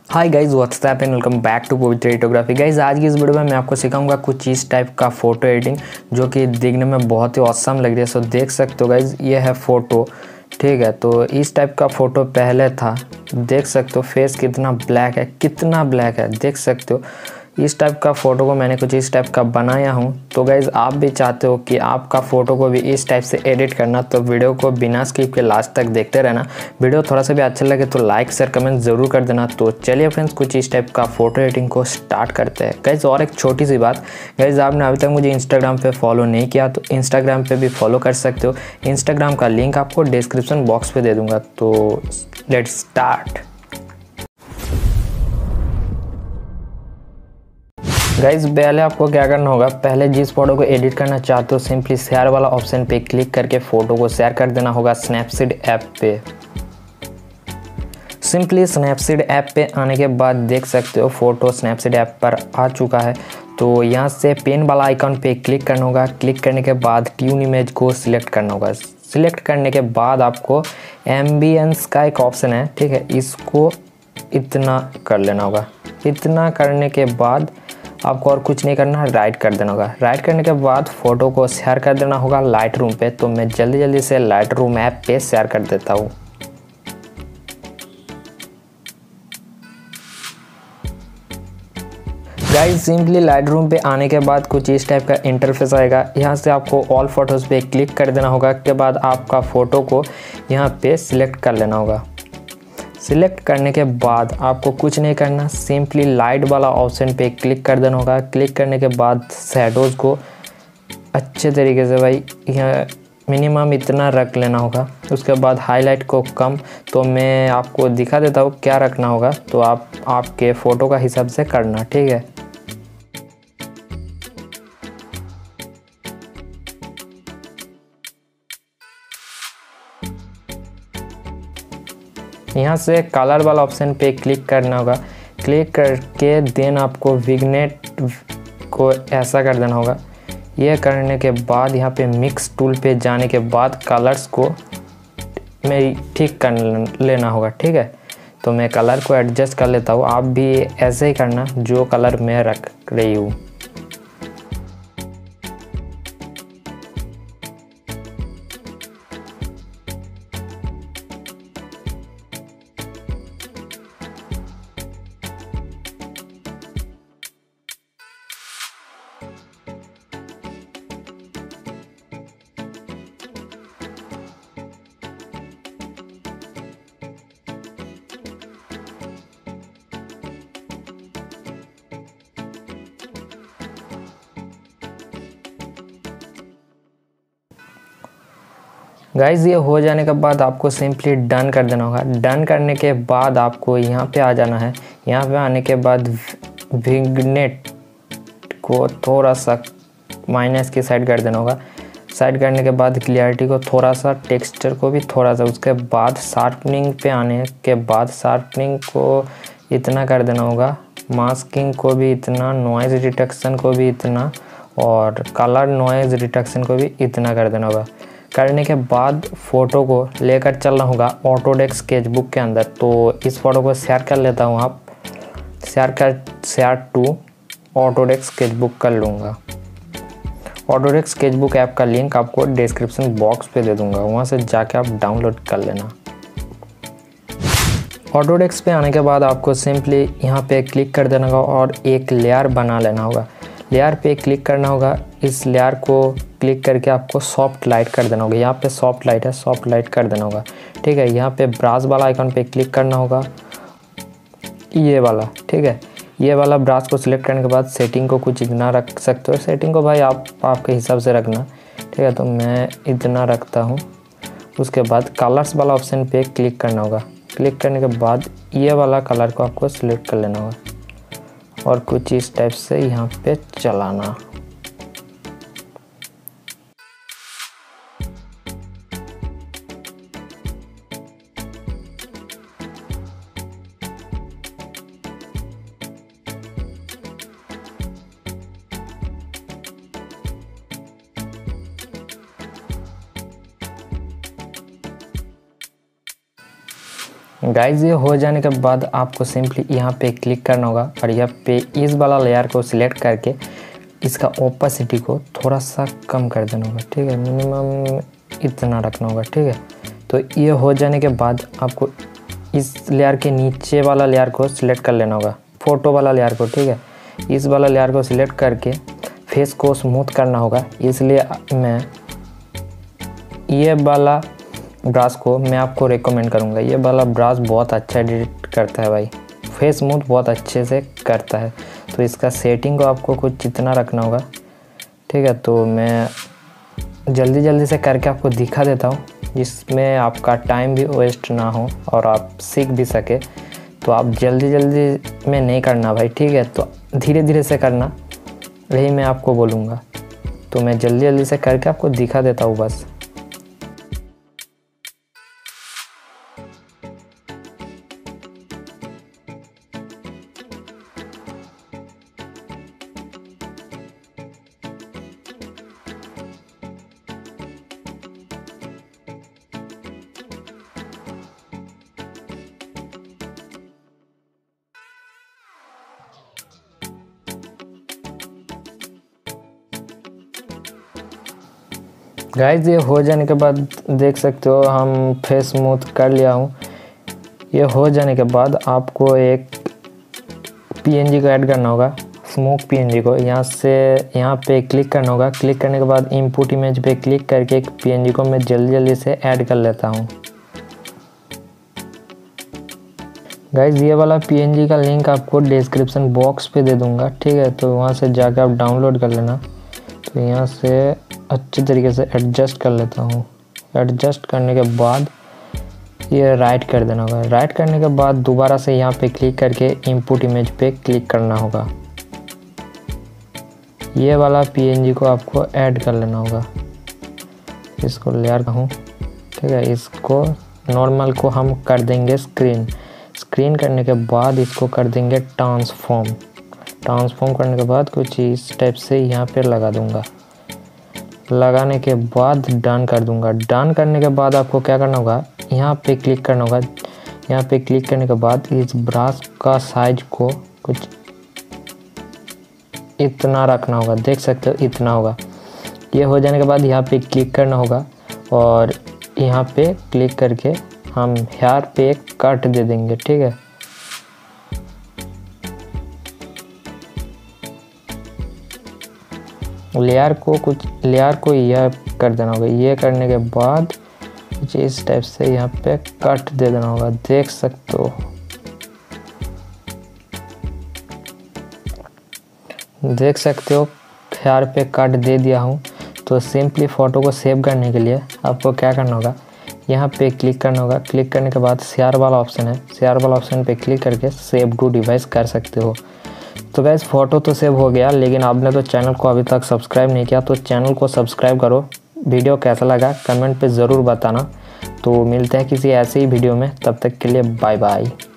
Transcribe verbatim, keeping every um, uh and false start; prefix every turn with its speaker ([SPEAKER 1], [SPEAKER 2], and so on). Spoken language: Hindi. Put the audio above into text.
[SPEAKER 1] Hi guys what's up and welcome back to Pavitra editography. Guys आज की इस वीडियो में मैं आपको सिखाऊंगा कुछ इस टाइप का फ़ोटो एडिटिंग जो कि देखने में बहुत ही ऑसम लग रही है। सो देख सकते हो गाइज, ये है फ़ोटो, ठीक है। तो इस टाइप का फ़ोटो पहले था, देख सकते हो फेस कितना ब्लैक है, कितना ब्लैक है, देख सकते हो। इस टाइप का फ़ोटो को मैंने कुछ इस टाइप का बनाया हूँ। तो गाइज़ आप भी चाहते हो कि आपका फ़ोटो को भी इस टाइप से एडिट करना, तो वीडियो को बिना स्किप के लास्ट तक देखते रहना। वीडियो थोड़ा सा भी अच्छा लगे तो लाइक शेयर कमेंट ज़रूर कर देना। तो चलिए फ्रेंड्स, कुछ इस टाइप का फ़ोटो एडिटिंग को स्टार्ट करते हैं। गाइज़ और एक छोटी सी बात, गाइज़ आपने अभी तक मुझे इंस्टाग्राम पर फॉलो नहीं किया तो इंस्टाग्राम पर भी फॉलो कर सकते हो। इंस्टाग्राम का लिंक आपको डिस्क्रिप्शन बॉक्स पर दे दूँगा। तो लेट्स स्टार्ट। गाइज पहले आपको क्या करना होगा, पहले जिस फोटो को एडिट करना चाहते हो सिंपली शेयर वाला ऑप्शन पे क्लिक करके फ़ोटो को शेयर कर देना होगा स्नैपसीड ऐप पे। सिंपली स्नैपसीड ऐप पे आने के बाद देख सकते हो फ़ोटो स्नैपसीड ऐप पर आ चुका है। तो यहाँ से पेन वाला आइकन पे क्लिक करना होगा। क्लिक करने के बाद ट्यून इमेज को सिलेक्ट करना होगा। सिलेक्ट करने के बाद आपको एम्बियंस का एक ऑप्शन है, ठीक है, इसको इतना कर लेना होगा। इतना करने के बाद आपको और कुछ नहीं करना, राइट कर देना होगा। राइट करने के बाद फ़ोटो को शेयर कर देना होगा लाइट रूम पे। तो मैं जल्दी जल्दी से लाइट रूम ऐप पे शेयर कर देता हूँ। गाइस सिंपली लाइट रूम पे आने के बाद कुछ इस टाइप का इंटरफेस आएगा। यहाँ से आपको ऑल फोटोज़ पे क्लिक कर देना होगा। के बाद आपका फ़ोटो को यहाँ पे सिलेक्ट कर लेना होगा। सिलेक्ट करने के बाद आपको कुछ नहीं करना, सिंपली लाइट वाला ऑप्शन पे क्लिक कर देना होगा। क्लिक करने के बाद शैडोज़ को अच्छे तरीके से भाई यहाँ मिनिमम इतना रख लेना होगा। उसके बाद हाईलाइट को कम। तो मैं आपको दिखा देता हूँ क्या रखना होगा, तो आप आपके फ़ोटो का हिसाब से करना, ठीक है। यहाँ से कलर वाला ऑप्शन पे क्लिक करना होगा। क्लिक करके देन आपको विग्नेट को ऐसा कर देना होगा। ये करने के बाद यहाँ पे मिक्स टूल पे जाने के बाद कलर्स को मैं ठीक कर लेना होगा, ठीक है। तो मैं कलर को एडजस्ट कर लेता हूँ, आप भी ऐसे ही करना जो कलर मैं रख रही हूँ। गाइज़ ये हो जाने के बाद आपको सिंपली डन कर देना होगा। डन करने के बाद आपको यहाँ पे आ जाना है। यहाँ पे आने के बाद विग्नेट को थोड़ा सा माइनस की साइड कर देना होगा। साइड करने के बाद क्लियरिटी को थोड़ा सा, टेक्सचर को भी थोड़ा सा। उसके बाद शार्पनिंग पे आने के बाद शार्पनिंग को इतना कर देना होगा। मास्किंग को भी इतना, नॉइज़ रिडक्शन को भी इतना, और कलर नॉइज़ रिडक्शन को भी इतना कर देना होगा। करने के बाद फ़ोटो को लेकर चलना होगा ऑटोडेस्क स्केचबुक के अंदर। तो इस फ़ोटो को शेयर कर लेता हूँ, आप शेयर कर शेयर टू ऑटोडेस्क स्केचबुक कर लूँगा। ऑटोडेस्क स्केचबुक ऐप का लिंक आपको डिस्क्रिप्शन बॉक्स पे दे दूँगा, वहाँ से जाके आप डाउनलोड कर लेना। ऑटोडेस्क पे आने के बाद आपको सिंपली यहाँ पे क्लिक कर देना होगा और एक लेयर बना लेना होगा। लेयर पे क्लिक करना होगा। इस लेयर को क्लिक करके आपको सॉफ्ट लाइट कर देना होगा। यहाँ पे सॉफ्ट लाइट है, सॉफ्ट लाइट कर देना होगा, ठीक है। यहाँ पे ब्रश वाला आइकन पे क्लिक करना होगा, ये वाला, ठीक है। ये वाला ब्रश को सिलेक्ट करने के बाद सेटिंग को कुछ इतना रख सकते हो। सेटिंग को भाई आप आपके हिसाब से रखना, ठीक है। तो मैं इतना रखता हूँ। उसके बाद कलर्स वाला ऑप्शन पे क्लिक करना होगा। क्लिक करने के बाद ये वाला कलर को आपको सिलेक्ट कर लेना होगा और कुछ इस टाइप से यहाँ पे चलाना। गाइज ये हो जाने के बाद आपको सिंपली यहाँ पे क्लिक करना होगा और यहाँ पे इस वाला लेयर को सिलेक्ट करके इसका ओपेसिटी को थोड़ा सा कम कर देना होगा, ठीक है। मिनिमम इतना रखना होगा, ठीक है। तो ये हो जाने के बाद आपको इस लेयर के नीचे वाला लेयर को सिलेक्ट कर लेना होगा, फोटो वाला लेयर को, ठीक है। इस वाला लेयर को सिलेक्ट करके फेस को स्मूथ करना होगा, इसलिए मैं ये वाला ब्रश को मैं आपको रेकमेंड करूँगा। ये वाला ब्रश बहुत अच्छा एडिट करता है भाई, फेस स्मूथ बहुत अच्छे से करता है। तो इसका सेटिंग को आपको कुछ इतना रखना होगा, ठीक है। तो मैं जल्दी जल्दी से करके आपको दिखा देता हूँ, जिसमें आपका टाइम भी वेस्ट ना हो और आप सीख भी सके। तो आप जल्दी जल्दी में नहीं करना भाई, ठीक है। तो धीरे धीरे से करना, यही मैं आपको बोलूँगा। तो मैं जल्दी जल्दी से करके आपको दिखा देता हूँ बस। गाइज ये हो जाने के बाद देख सकते हो हम फेस स्मूथ कर लिया हूँ। ये हो जाने के बाद आपको एक पीएनजी को ऐड करना होगा, स्मोक पीएनजी को। यहाँ से यहाँ पे क्लिक करना होगा। क्लिक करने के बाद इनपुट इमेज पे क्लिक करके एक पीएनजी को मैं जल्दी जल्दी से ऐड कर लेता हूँ। गाइज ये वाला पीएनजी का लिंक आपको डिस्क्रिप्शन बॉक्स पे दे दूँगा, ठीक है। तो वहाँ से जाकर आप डाउनलोड कर लेना। तो यहाँ से अच्छी तरीके से एडजस्ट कर लेता हूँ। एडजस्ट करने के बाद ये राइट कर देना होगा। राइट करने के बाद दोबारा से यहाँ पे क्लिक करके इनपुट इमेज पे क्लिक करना होगा। ये वाला पीएनजी को आपको ऐड कर लेना होगा। इसको लेयर कहूँ, ठीक है। इसको नॉर्मल को हम कर देंगे स्क्रीन। स्क्रीन करने के बाद इसको कर देंगे ट्रांसफॉर्म। ट्रांसफॉर्म करने के बाद कुछ इस टाइप से यहाँ पे लगा दूंगा। लगाने के बाद डन कर दूंगा। डन करने के बाद आपको क्या करना होगा, यहाँ पे क्लिक करना होगा। यहाँ पे क्लिक करने के बाद इस ब्रश का साइज को कुछ इतना रखना होगा, देख सकते हो इतना होगा। ये हो जाने के बाद यहाँ पे क्लिक करना होगा और यहाँ पे क्लिक करके हम हेयर पे एक कट दे देंगे, ठीक है। लेयर को कुछ लेयर को यह कर देना होगा। ये करने के बाद कुछ इस टाइप से यहाँ पे कट दे देना होगा, देख सकते हो। देख सकते हो हेयर पे कट दे दिया हूँ। तो सिंपली फ़ोटो को सेव करने के लिए आपको क्या करना होगा, यहाँ पे क्लिक करना होगा। क्लिक करने के बाद शेयर वाला ऑप्शन है, शेयर वाला ऑप्शन पे क्लिक करके सेव टू डिवाइस कर सकते हो। तो गैस फ़ोटो तो सेव हो गया, लेकिन आपने तो चैनल को अभी तक सब्सक्राइब नहीं किया, तो चैनल को सब्सक्राइब करो। वीडियो कैसा लगा कमेंट पे ज़रूर बताना। तो मिलते हैं किसी ऐसे ही वीडियो में, तब तक के लिए बाय बाय।